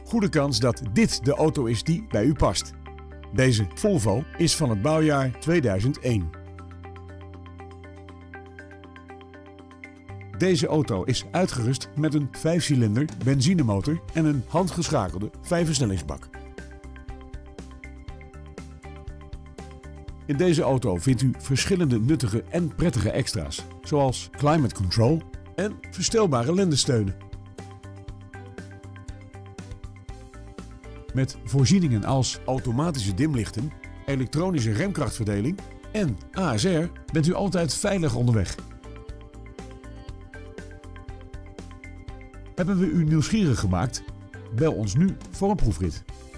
goede kans dat dit de auto is die bij u past. Deze Volvo is van het bouwjaar 2001. Deze auto is uitgerust met een 5-cilinder benzinemotor en een handgeschakelde 5-versnellingsbak. In deze auto vindt u verschillende nuttige en prettige extra's, zoals climate control en verstelbare lendensteunen. Met voorzieningen als automatische dimlichten, elektronische remkrachtverdeling en ASR bent u altijd veilig onderweg. Hebben we u nieuwsgierig gemaakt? Bel ons nu voor een proefrit.